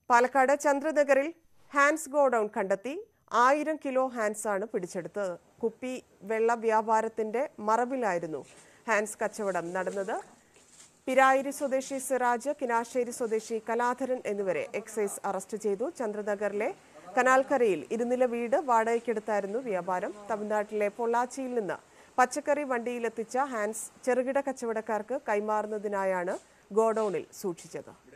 Palakkad ചന്ദ്രനഗറിൽ Hans godown കണ്ടെത്തി 1000 kilo Hans ആണ് പിടിച്ചെടുത്തത്. കുപ്പി വെള്ള വ്യാപാരത്തിന്റെ മറവിലായിരുന്നു ഹാൻസ് കച്ചവടം നടന്നത്. പിരായിരി സ്വദേശി സിറാജ്, കിനാശ്ശേരി സ്വദേശി കലാധരൻ എന്നിവരെ എക്സൈസ് അറസ്റ്റ് ചെയ്തു. ചന്ദ്രനഗറിലെ കനാൽക്കരയിൽ ഇരുനില വീട് വാടകയ്ക്കെടുത്തായിരുന്നു വ്യാപാരം. തമിഴ്നാട്ടിലെ പൊള്ളാച്ചിയിൽ നിന്ന് പച്ചക്കറി വണ്ടിയിലെത്തിച്ച ഹാൻസ് ചെറുകിട കച്ചവടക്കാർക്ക് കൈമാറുന്നതിനായാണ് ഗോഡൌണിൽ സൂക്ഷിച്ചത്.